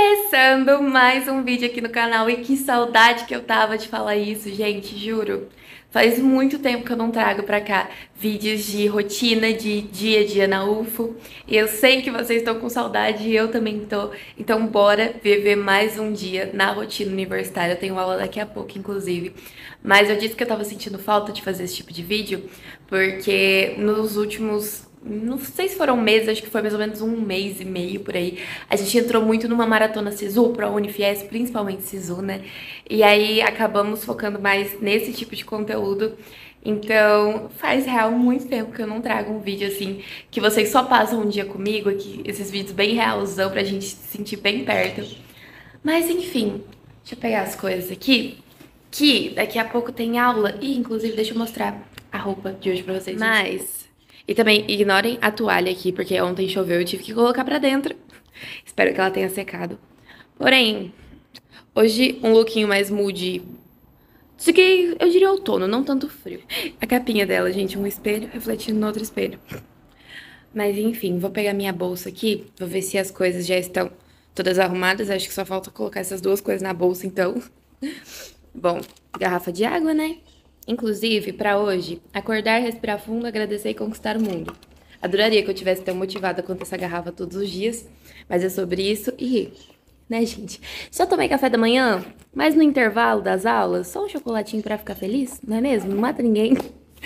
Começando mais um vídeo aqui no canal e que saudade que eu tava de falar isso, gente, juro. Faz muito tempo que eu não trago pra cá vídeos de rotina, de dia a dia na UFO. E eu sei que vocês estão com saudade e eu também tô. Então bora viver mais um dia na rotina universitária. Eu tenho aula daqui a pouco, inclusive. Mas eu disse que eu tava sentindo falta de fazer esse tipo de vídeo, porque nos últimos... Não sei se foram meses, acho que foi mais ou menos 1 mês e meio por aí. A gente entrou muito numa maratona Sisu, pra Unifies, principalmente Sisu, né? E aí acabamos focando mais nesse tipo de conteúdo. Então, faz real muito tempo que eu não trago um vídeo assim, que vocês só passam um dia comigo, aqui, esses vídeos bem realzão pra gente se sentir bem perto. Mas enfim, deixa eu pegar as coisas aqui, que daqui a pouco tem aula. E inclusive, deixa eu mostrar a roupa de hoje pra vocês. E também ignorem a toalha aqui, porque ontem choveu e eu tive que colocar pra dentro. Espero que ela tenha secado. Porém, hoje um lookinho mais moody. Isso aqui eu diria outono, não tanto frio. A capinha dela, gente, um espelho refletindo no outro espelho. Mas enfim, vou pegar minha bolsa aqui, vou ver se as coisas já estão todas arrumadas. Acho que só falta colocar essas duas coisas na bolsa, então. Bom, garrafa de água, né? Inclusive, pra hoje, acordar, respirar fundo, agradecer e conquistar o mundo. Adoraria que eu tivesse tão motivada quanto essa garrafa todos os dias, mas é sobre isso e, né, gente? Só tomei café da manhã, mas no intervalo das aulas, só um chocolatinho pra ficar feliz, não é mesmo? Não mata ninguém.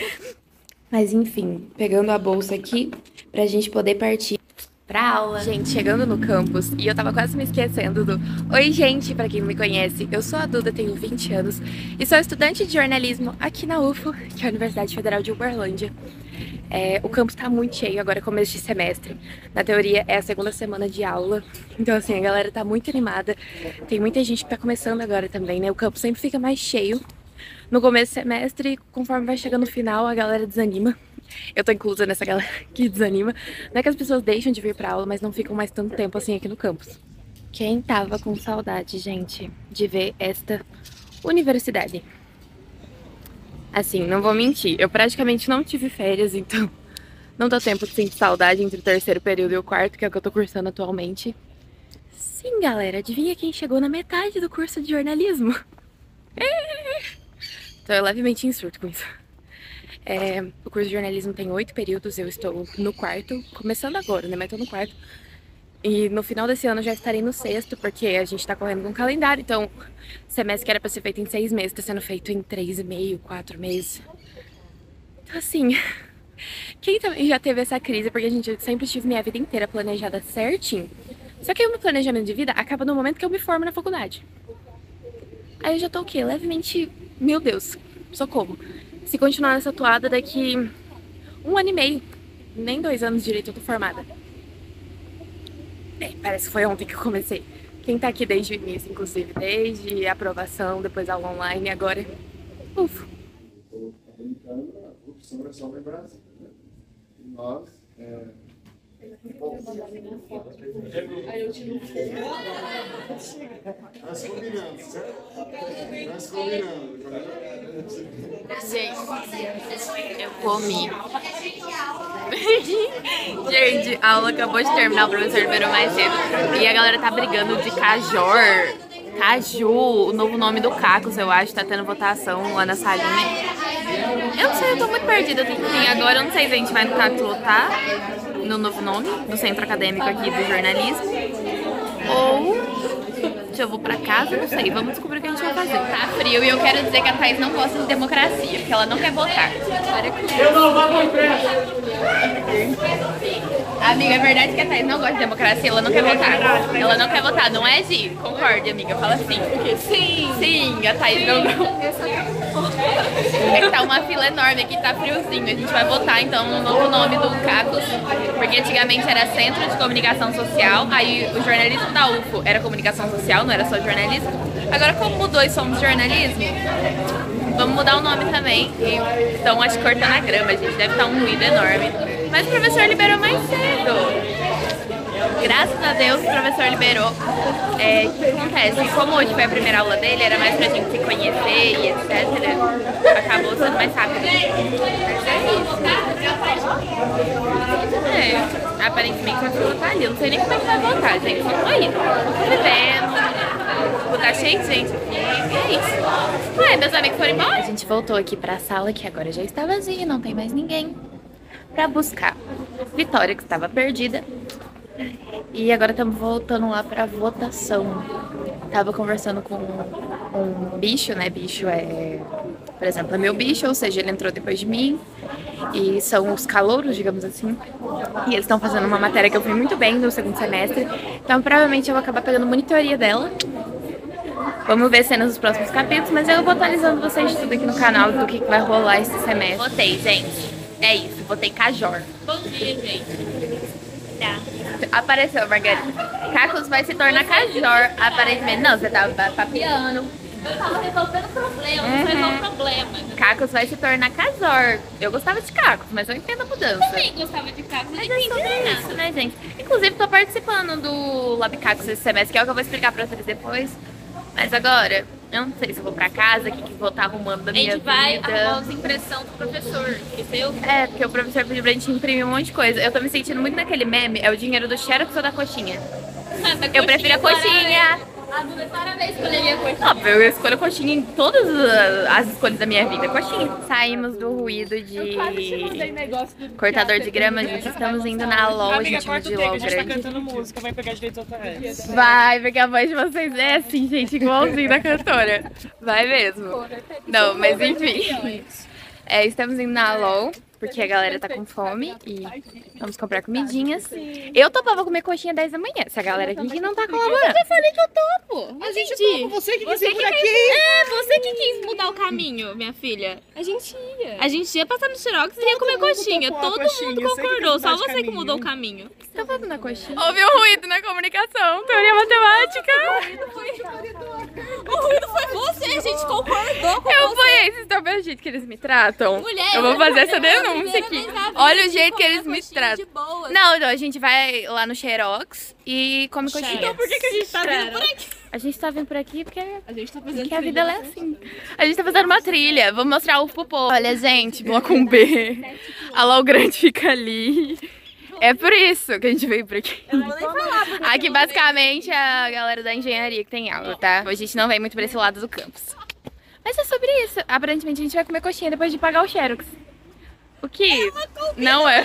Mas enfim, pegando a bolsa aqui pra gente poder partir pra aula. Gente, chegando no campus, e eu tava quase me esquecendo do... Oi, gente, pra quem não me conhece, eu sou a Duda, tenho 20 anos e sou estudante de jornalismo aqui na UFO, que é a Universidade Federal de Uberlândia. O campus tá muito cheio, agora é começo de semestre. Na teoria, é a segunda semana de aula, então assim, a galera tá muito animada. Tem muita gente que tá começando agora também, né? O campus sempre fica mais cheio no começo do semestre, conforme vai chegando no final, a galera desanima. Eu tô inclusa nessa galera que desanima. Não é que as pessoas deixam de vir pra aula, mas não ficam mais tanto tempo assim aqui no campus. Quem tava com saudade, gente, de ver esta universidade? Assim, não vou mentir, eu praticamente não tive férias, então não dá tempo de sentir saudade entre o terceiro período e o quarto, que é o que eu tô cursando atualmente. Sim, galera, adivinha quem chegou na metade do curso de jornalismo? Tô levemente em surto com isso. O curso de jornalismo tem 8 períodos, eu estou no quarto, começando agora, né, mas tô no quarto. E no final desse ano eu já estarei no sexto, porque a gente tá correndo com um calendário, então o semestre que era pra ser feito em 6 meses, tá sendo feito em 3,5, 4 meses. Então assim, quem também já teve essa crise, porque a gente sempre tive minha vida inteira planejada certinho, só que aí o meu planejamento de vida acaba no momento que eu me formo na faculdade. Aí eu já tô o quê? Levemente, meu Deus, socorro. Se continuar nessa toada, daqui 1 ano e meio, nem 2 anos direito eu tô formada. Parece que foi ontem que eu comecei. Quem tá aqui desde o início, inclusive, desde a aprovação, depois aula online, agora... Ufa. A opção é só em Brasília, né? E nós... Nós combinamos, certo? Nós combinamos. Gente, eu comi. Gente, a aula acabou de terminar, o professor liberou mais cedo. E a galera tá brigando de Cajor, Caju, o novo nome do Cacos, eu acho, tá tendo votação lá na salinha. Eu não sei, eu tô muito perdida. Agora eu não sei se a gente vai no Cacos lutar, no novo nome, do centro acadêmico aqui do jornalismo. Ou se eu vou pra casa, não sei. Vamos descobrir o que a gente vai fazer. Tá frio e eu quero dizer que a Thaís não gosta de democracia, porque ela não quer votar. Eu não vou pra frente. Amiga, é verdade que a Thaís não gosta de democracia, ela não quer votar. Ela não quer votar, não é, Gi? Concorde, amiga, fala assim. Sim. Sim, a Thaís não. É que tá uma fila enorme aqui, tá friozinho. A gente vai votar então no novo nome do Cacos, porque antigamente era Centro de Comunicação Social, aí o jornalismo da UFO era comunicação social, não era só jornalismo. Agora como mudou e somos jornalismo, vamos mudar o nome também. E estão acho cortando a grama, gente, deve estar um ruído enorme. Mas o professor liberou mais cedo. Graças a Deus o professor liberou. O que acontece? Como hoje foi a primeira aula dele, era mais pra gente se conhecer e etc. Acabou sendo mais rápido. Mas é isso. Aparentemente a fila tá ali. Eu não sei nem como é que vai voltar, gente. Só tô indo. Tô vivendo. tá cheio de gente aqui. E é isso. Ué, meus amigos foram embora. A gente voltou aqui pra sala, que agora já está vazia, não tem mais ninguém, pra buscar Vitória, que estava perdida. E agora estamos voltando lá pra votação. Tava conversando com um bicho, né? Bicho é, por exemplo, é meu bicho, ou seja, ele entrou depois de mim. E são os calouros, digamos assim. E eles estão fazendo uma matéria que eu fui muito bem no segundo semestre. Então provavelmente eu vou acabar pegando monitoria dela. Vamos ver cenas dos próximos capítulos, mas eu vou atualizando vocês de tudo aqui no canal, do que vai rolar esse semestre. Votei, gente. É isso, votei Cajor. Bom dia, gente. Tá. Apareceu, Margarida. Cacos vai se tornar Cajor, aparentemente. Não, você tava papiando. Eu tava resolvendo problema, não resolveu problema. Cacos vai se tornar Cajor. Eu gostava de Cacos, mas eu entendo a mudança. Também gostava de Cacos, Mas é sobre isso, né, gente? Inclusive, tô participando do Lab Cacos esse semestre, que é o que eu vou explicar pra vocês depois. Mas agora, eu não sei se eu vou pra casa, o que vou estar arrumando da minha vida. A gente vai arrumar as impressões do professor, entendeu? É, porque o professor pediu pra gente imprimir um monte de coisa. Eu tô me sentindo muito naquele meme, é o dinheiro do Xerox ou da coxinha? Eu prefiro a coxinha. A Duda parabéns escolheria a coxinha. Óbvio, eu escolho coxinha em todas as escolhas da minha vida. Coxinha. Saímos do ruído de cortador de grama, gente. Estamos indo na loja, gente, de LOL A gente tá grande. cantando música, vai pegar direitos autorais. Vai, porque a voz de vocês é assim, gente, igualzinho da cantora. Vai mesmo. Não, mas enfim. É, estamos indo na LOL, porque a galera tá com fome e vamos comprar comidinhas. Eu topava comer coxinha 10 da manhã, se a galera aqui não tá colaborando. Eu falei que eu topo. A gente Como você que quis ir por aqui? É, você que quis mudar o caminho, minha filha. A gente ia. A gente ia passar no Xerox e ia comer mundo coxinha. topou a Todo coxinha, mundo eu sei que concordou, tem só que mudar você de que mudou o caminho. caminho. Tá fazendo na coxinha? Houve um ruído na comunicação, teoria matemática. O ruído foi você, a gente concordou com Eu você. apoiei, vocês estão vendo o jeito que eles me tratam? Mulher, eu vou fazer essa é a denúncia primeira aqui. vez na vida Olha o que jeito que come eles me coxinha tratam. de boa. Não, então a gente vai lá no Xerox e come coxinha. Então por que a gente tá vindo por aqui? A gente tá vindo por aqui porque A gente tá fazendo a vida ela é assim. A gente tá fazendo uma trilha. Vou mostrar o pro povo. Olha, gente, bloco 1B. A LOL grande fica ali. É por isso que a gente veio por aqui. Aqui basicamente é a galera da engenharia que tem aula, tá? A gente não vem muito pra esse lado do campus. Mas é sobre isso. Aparentemente a gente vai comer coxinha depois de pagar o Xerox. O que não é.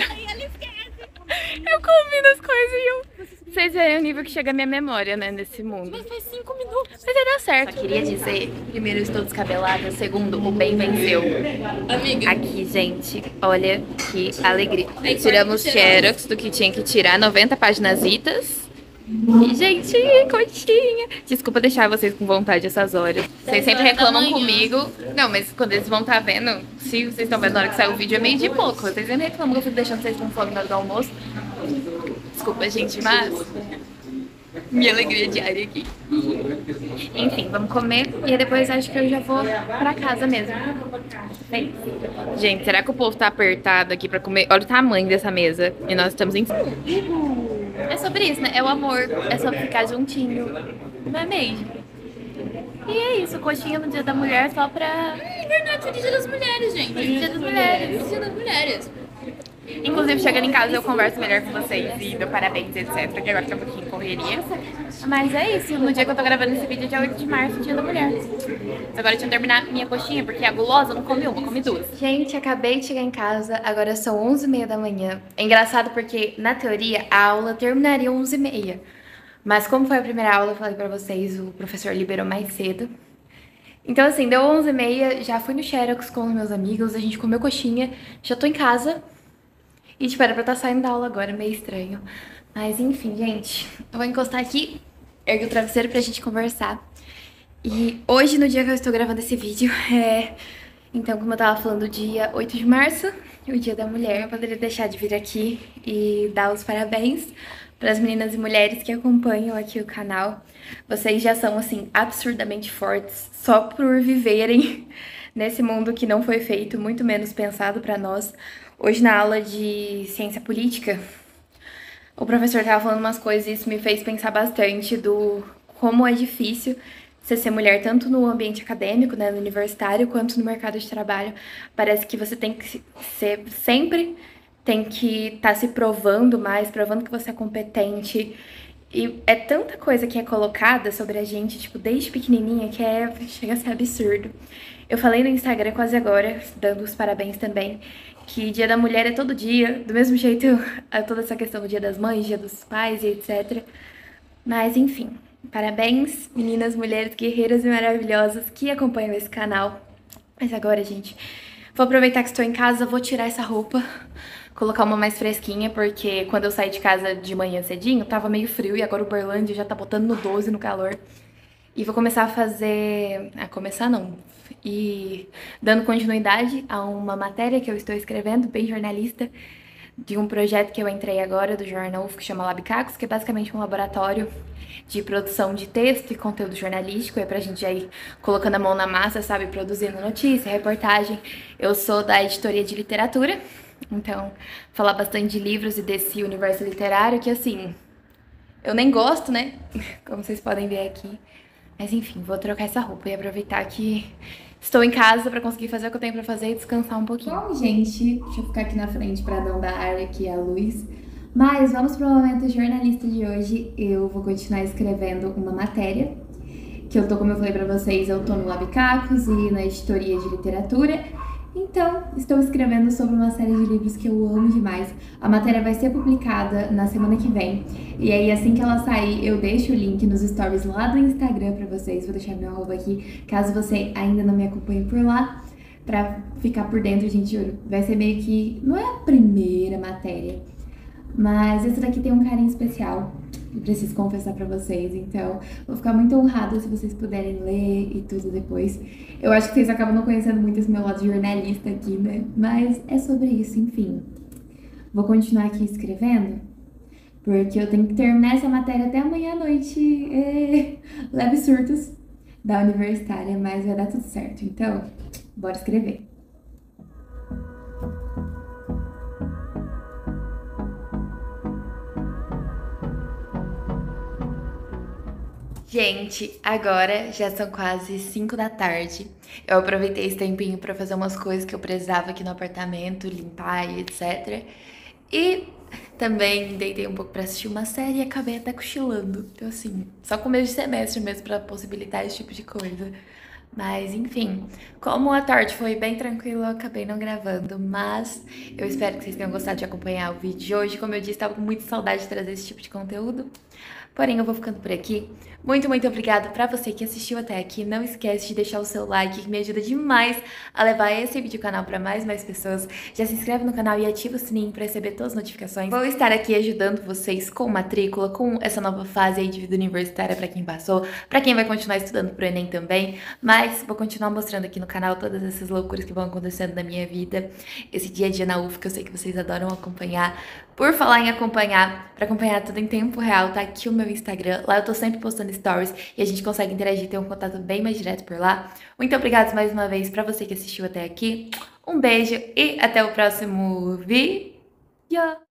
Eu combino as coisas e eu... Vocês verem o nível que chega a minha memória, né, nesse mundo. Mas faz 5 minutos. Mas vai dar certo. Só queria dizer, primeiro, eu estou descabelada. Segundo, o bem venceu. Amiga. Aqui, gente, olha que alegria. Tiramos Xerox do que tinha que tirar, 90 paginasitas. E, gente, coxinha. Desculpa deixar vocês com vontade essas horas. Vocês sempre reclamam comigo. Não, mas quando eles vão estar vendo, se vocês estão vendo na hora que sai o vídeo, é meio de pouco. Vocês sempre reclamam que eu fico deixando vocês com fome na hora do almoço. Desculpa, gente, mas minha alegria diária aqui. Enfim, vamos comer e aí depois acho que eu já vou pra casa mesmo. Bem, gente, será que o povo tá apertado aqui pra comer? Olha o tamanho dessa mesa. E nós estamos em... É sobre isso, né? É o amor. É sobre ficar juntinho. Não é mesmo? E é isso, coxinha no Dia da Mulher só pra... Verdade, feliz Dia das Mulheres, gente. Feliz Dia das Mulheres. Feliz Dia das Mulheres. Inclusive, chegando em casa eu converso melhor com vocês e dou parabéns, etc. Que agora tá um pouquinho em correria. Mas é isso, no dia que eu tô gravando esse vídeo, dia 8 de março, Dia da Mulher. Agora deixa eu terminar minha coxinha, porque a gulosa não come uma, come duas. Gente, acabei de chegar em casa, agora são 11h30 da manhã. É engraçado porque, na teoria, a aula terminaria 11h30. Mas como foi a primeira aula, eu falei pra vocês, o professor liberou mais cedo. Então assim, deu 11h30, já fui no Xerox com os meus amigos, a gente comeu coxinha, já tô em casa. E tipo, era pra eu estar saindo da aula agora, meio estranho. Mas enfim, gente, eu vou encostar aqui, ergue o travesseiro pra gente conversar. E hoje, no dia que eu estou gravando esse vídeo, então, como eu tava falando, dia 8 de março, o Dia da Mulher, eu poderia deixar de vir aqui e dar os parabéns para as meninas e mulheres que acompanham aqui o canal. Vocês já são, assim, absurdamente fortes só por viverem nesse mundo que não foi feito, muito menos pensado pra nós. Hoje, na aula de ciência política, o professor tava falando umas coisas e isso me fez pensar bastante do como é difícil você ser mulher, tanto no ambiente acadêmico, né, no universitário, quanto no mercado de trabalho. Parece que você tem que ser, sempre tem que estar se provando mais, provando que você é competente. E é tanta coisa que é colocada sobre a gente, tipo, desde pequenininha, que chega a ser absurdo. Eu falei no Instagram quase agora, dando os parabéns também, que Dia da Mulher é todo dia, do mesmo jeito toda essa questão do Dia das Mães, Dia dos Pais e etc. Mas enfim, parabéns, meninas, mulheres guerreiras e maravilhosas que acompanham esse canal. Mas agora, gente, vou aproveitar que estou em casa, vou tirar essa roupa, colocar uma mais fresquinha, porque quando eu saí de casa de manhã cedinho, tava meio frio e agora o Berlândia já tá botando no 12 no calor. E vou começar a fazer... começar não. E dando continuidade a uma matéria que eu estou escrevendo, bem jornalista, de um projeto que eu entrei agora do Jornal UF, que chama Labcacos, que é basicamente um laboratório de produção de texto e conteúdo jornalístico, é pra gente já ir colocando a mão na massa, sabe, produzindo notícia, reportagem. Eu sou da editoria de literatura, então falar bastante de livros e desse universo literário que, assim, eu nem gosto, né, como vocês podem ver aqui. Mas enfim, vou trocar essa roupa e aproveitar que estou em casa pra conseguir fazer o que eu tenho pra fazer e descansar um pouquinho. Bom, gente, deixa eu ficar aqui na frente pra não dar ar aqui à luz. Mas vamos pro momento jornalista de hoje. Eu vou continuar escrevendo uma matéria, que eu tô, como eu falei pra vocês, eu tô no Labcacos e na editoria de literatura. Então, estou escrevendo sobre uma série de livros que eu amo demais. A matéria vai ser publicada na semana que vem. E aí, assim que ela sair, eu deixo o link nos stories lá do Instagram pra vocês. Vou deixar meu arroba aqui, caso você ainda não me acompanhe por lá, pra ficar por dentro, gente, juro. Vai ser meio que... não é a primeira matéria, mas essa daqui tem um carinho especial. Eu preciso confessar pra vocês, então vou ficar muito honrada se vocês puderem ler e tudo depois. Eu acho que vocês acabam não conhecendo muito esse meu lado jornalista aqui, né? Mas é sobre isso, enfim. Vou continuar aqui escrevendo, porque eu tenho que terminar essa matéria até amanhã à noite. Leve surtos da universitária, mas vai dar tudo certo. Então, bora escrever. Gente, agora já são quase 5 da tarde. Eu aproveitei esse tempinho pra fazer umas coisas que eu precisava aqui no apartamento, limpar e etc. E também deitei um pouco pra assistir uma série e acabei até cochilando. Então assim, só começo de semestre mesmo pra possibilitar esse tipo de coisa. Mas enfim, como a tarde foi bem tranquila, eu acabei não gravando, mas eu espero que vocês tenham gostado de acompanhar o vídeo de hoje. Como eu disse, estava com muita saudade de trazer esse tipo de conteúdo. Porém, eu vou ficando por aqui. Muito, muito obrigada pra você que assistiu até aqui. Não esquece de deixar o seu like, que me ajuda demais a levar esse vídeo canal pra mais pessoas. Já se inscreve no canal e ativa o sininho pra receber todas as notificações. Vou estar aqui ajudando vocês com matrícula, com essa nova fase aí de vida universitária pra quem passou, pra quem vai continuar estudando pro Enem também. Mas vou continuar mostrando aqui no canal todas essas loucuras que vão acontecendo na minha vida. Esse dia a dia na UF que eu sei que vocês adoram acompanhar. Por falar em acompanhar, pra acompanhar tudo em tempo real, tá aqui o meu Instagram. Lá eu tô sempre postando stories e a gente consegue interagir, ter um contato bem mais direto por lá. Muito obrigada mais uma vez pra você que assistiu até aqui. Um beijo e até o próximo vídeo.